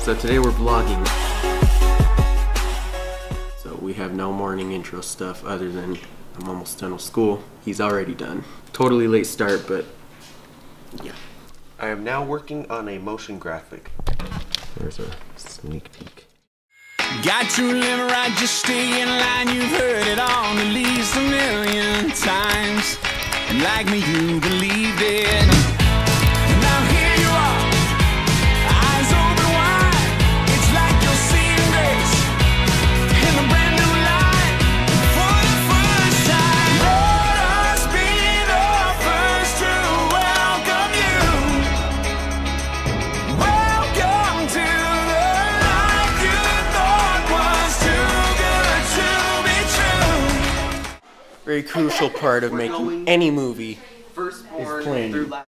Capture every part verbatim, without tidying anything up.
So today we're vlogging. So we have no morning intro stuff other than I'm almost done with school. He's already done. Totally late start, but yeah. I am now working on a motion graphic. There's a sneak peek. Got to live right, just stay in line. You've heard it on at least a million times. And like me, you believed it. Now here you are, eyes open wide. It's like you're seeing grace in a brand new light for the first time. Let us be the first to welcome you. Welcome to the life you thought was too good to be true. Very crucial part of making any movie Firstborn is planning. through la-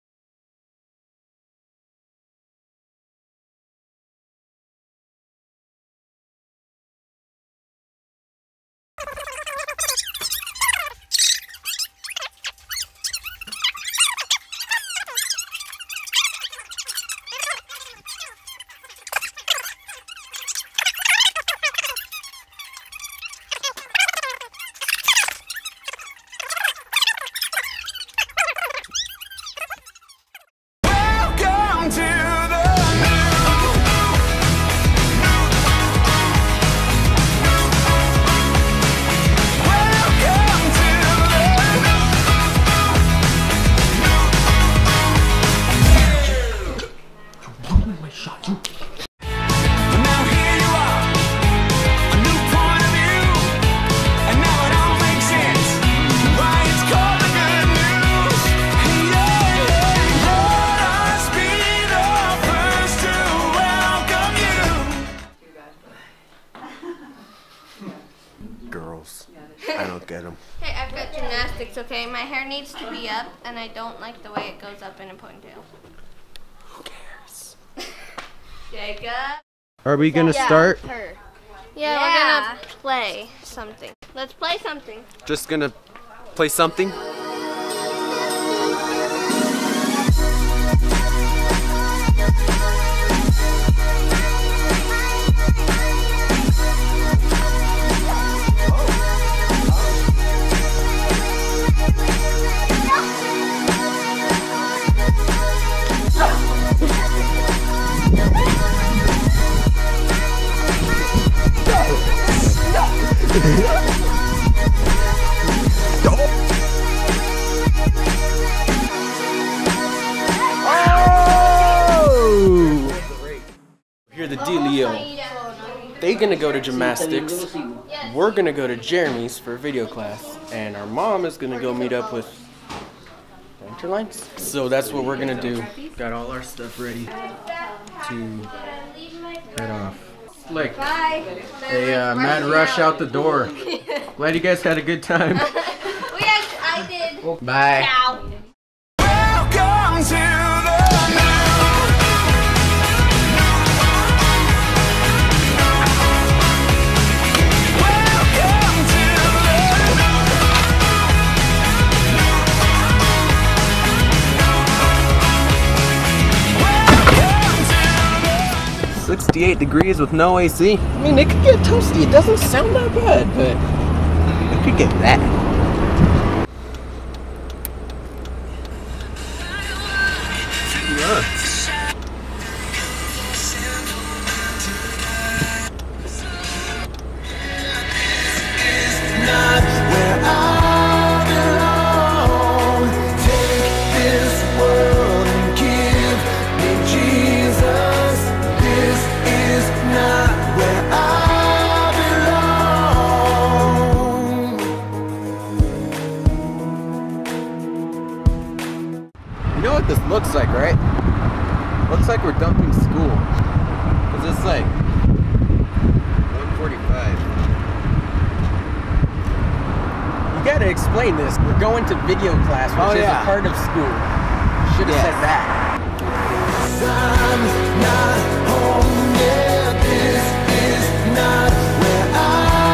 Welcome to the Welcome to Now here you are, a new point of view, and now it all makes sense. Why it's called the good news. Yeah, let us be the first to welcome you. girls. I don't get them. Hey, I've got gymnastics, okay? My hair needs to be up, and I don't like the way it goes up in a ponytail. Who cares? Jacob? Are we gonna Yeah, start? her. Yeah, Yeah. we're gonna play something. Let's play something. Just gonna play something? Here's the dealio. They're gonna go to gymnastics. We're gonna go to Jeremy's for video class, and our mom is gonna go meet up with Interlines. So that's what we're gonna do. Got all our stuff ready to head off. Slick. Bye. Hey, uh, mad rush out the door. Glad you guys had a good time. We actually, I did. Bye. Ciao. Welcome to the Welcome to sixty-eight degrees with no A C. I mean, it could get toasty. It doesn't sound that bad, but it could get bad. Yeah. You know what this looks like, right? Looks like we're dumping school. Cause it's like one forty-five. You gotta explain this. We're going to video class, which Oh, is yeah. a part of school. Should have Yes. said that. I'm not home yet. This is not where I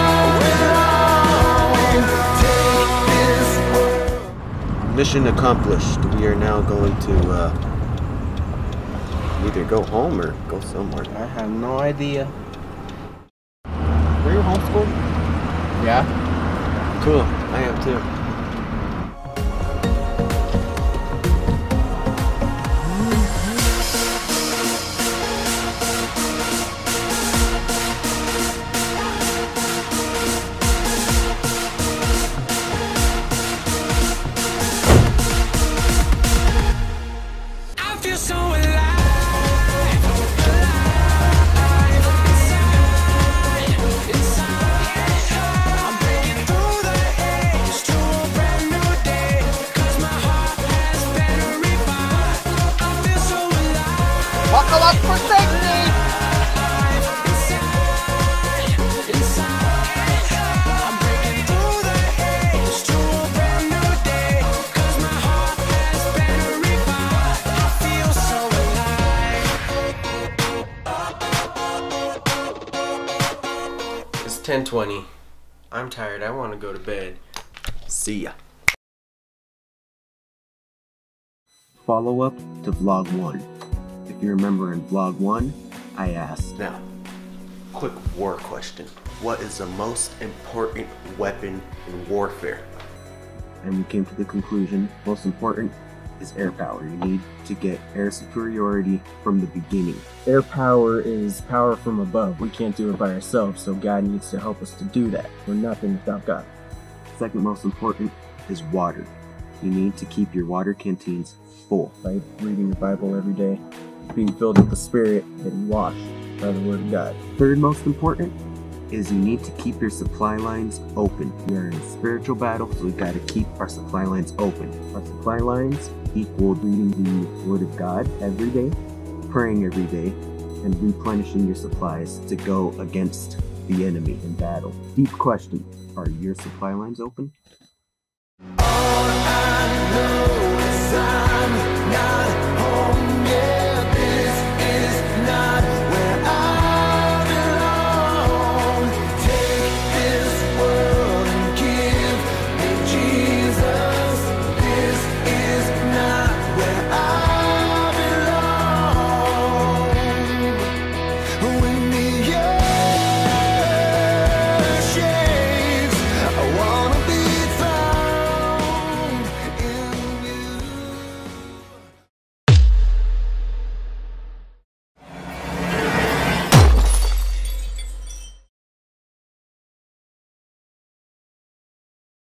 belong. Take this world. Mission accomplished. We are now going to uh, Either go home or go somewhere. I have no idea. Were you homeschooled? Yeah? Cool. I am too. Buckle up for safety! It's ten twenty. I'm tired. I want to go to bed. See ya. Follow up to vlog one. If you remember in vlog one, I asked, Now, quick war question. What is the most important weapon in warfare? and we came to the conclusion, most important is air power. You need to get air superiority from the beginning. Air power is power from above. We can't do it by ourselves, so God needs to help us to do that. We're nothing without God. Second most important is water. You need to keep your water canteens full by reading the Bible every day, being filled with the Spirit, and washed by the Word of God. Third most important is you need to keep your supply lines open. We are in a spiritual battle, so we got to keep our supply lines open. Our supply lines equal reading the Word of God every day, praying every day, and replenishing your supplies to go against the enemy in battle. Deep question, are your supply lines open? All I know is I'm not home.